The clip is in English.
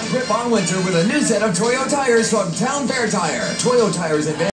grip on winter with a new set of Toyo tires from Town Fair Tire. Toyo tires advance